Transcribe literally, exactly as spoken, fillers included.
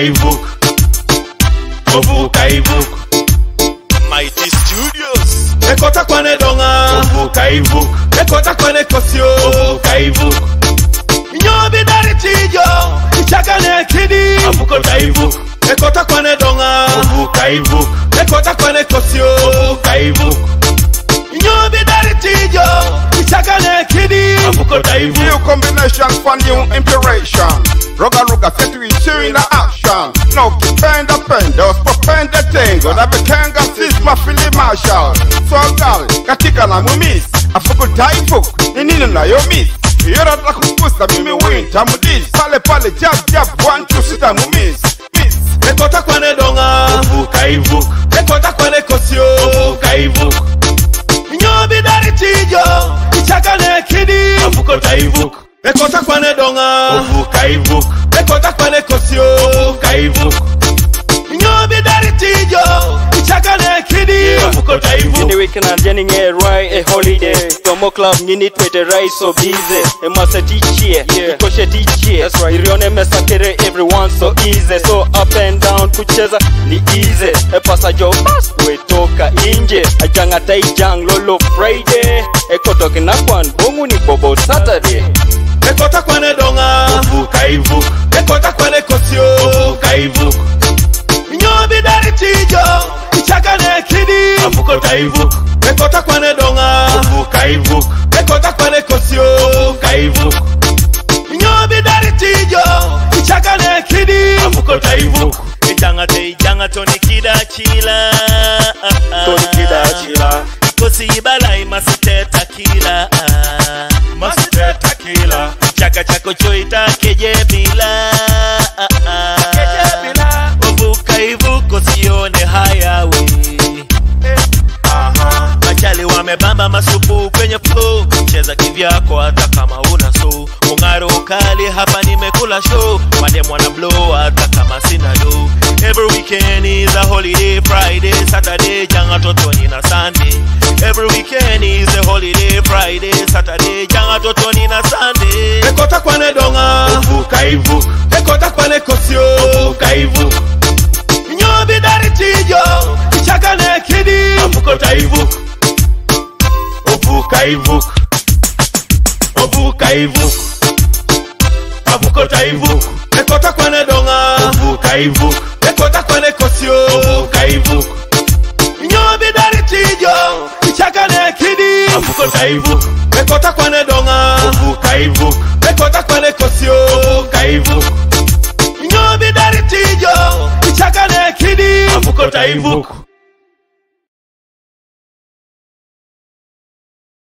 Aivuk, Ovuk, Aivuk. Mighty Studios. Ekota kwane donga, Ovuk, Aivuk. Ekota kwane kosyo, Ovuk, Aivuk. Nyobi dari tijo, ichaka ne kidi, Ovuk, Aivuk. Ekota kwane donga, Ovuk, Aivuk. Ekota kwane kosyo, Ovuk, Aivuk. Nyobi dari tijo, ichaka ne kidi, Ovuk, Aivuk. New combination for new inspiration. Roga Roga set we in the action. No defend the pendos, propend the tango. That became a sis my Philly Marshall. So girl, katika na mumis. Afuko Aivuk, nini na yo miss. Yora la kupusta mimi win, tamu dis. Pale pale jab jab, one two sita mumis. Miss. Ekota kwane donga, Ovuk, Aivuk. Ekota kwane kosyo, Ovuk, Aivuk. Nyobi dari tijo, ichaka ne kidi, Ovuk, Aivuk. Ekota kwane donga, Ovuk, Aivuk. Ekota kwane kosyo, Ovuk, Aivuk. Nyobi dari tijo, ichaka ne kidi, Ovuk, Aivuk. In the weekend I'm getting a right, a holiday. Tomo club, you need with the right so busy. A must teach here, yeah. Koshe teach here. That's right. Irione mesakere, everyone so easy. So up and down, kucheza ni easy. A passaggio pass, we toka inje. A janga tai jang lolo Friday. A kotoki na kwan, bongu ni bobo Saturday. Ekota kwane donga, Ovuk, Aivuk. Ekota kwane kosyo, Ovuk, Aivuk. Nyobi dari tijo, ichaka ne kidi, Ovuk, Aivuk. Ekota kwane donga, Ovuk, Aivuk. Ekota kwane kosyo, Ovuk, Aivuk. Nyobi dari tijo, ichaka ne kidi, Ovuk, Aivuk. Ijanga te ijanga toni kida chila. Toni kida chila. Kosi ibala imasiteta kila. Masiteta kila. Chaka chako choita keje bila. Keje bila. Ovuk, Aivuk kosione highway. Aha. Machali wamebamba masupu kwenye flow. Cheza kivyako hata kama una so. Mungaro kali hapa nimekula show. Madem wana blow hata kama sina do. Every weekend is a holiday. Friday, Saturday, janga totoni na Sunday. Every weekend is a holiday. Friday, Saturday, janga totoni na Sunday. Ekota kwane donga, Ovuk, Aivuk. Ekota kwane kosyo, Ovuk, Aivuk. Nyobi dari tijo, ichaka ne kidi, Ovuk, Aivuk. Ovuk, Aivuk. Ovuk, Aivuk. Ovuk, Aivuk. Ekota kwane donga, Ovuk, Aivuk. Ekota kwane kosyo, Ovuk, Aivuk. Nyobi dari tijo, ichaka ne kidi, Ovuk, Aivuk. Ekota kwane donga, Ovuk, Aivuk. Ekota kwane kosyo, Ovuk, Aivuk. Nyobi dari tijo, ichaka ne kidi, Ovuk, Aivuk.